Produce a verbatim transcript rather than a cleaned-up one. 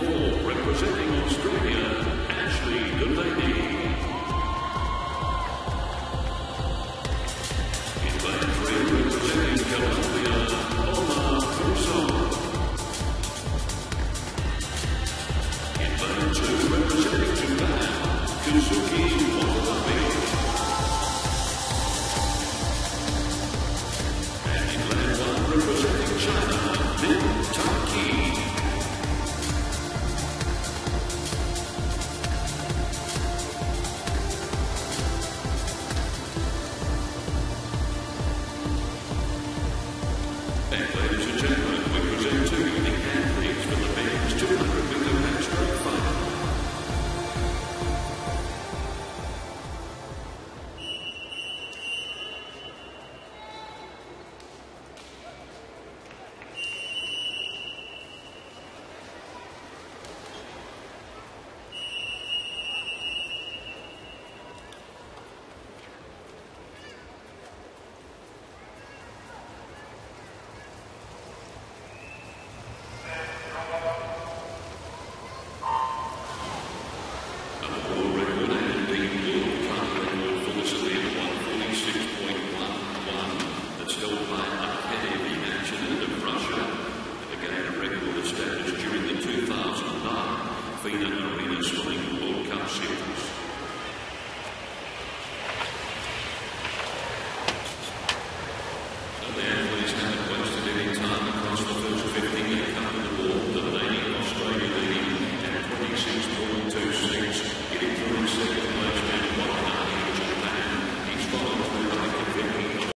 four, representing Australia, Ashley Delaney. In lane three, representing Colombia, Omar Couso. In lane two, representing Japan, Kazuki Watanabe. And in lane one, representing China, Lin Taki. And ladies and gentlemen, we present to you the athletes for the men's two hundred meter backstroke final. Arena Swimming World Cup Series.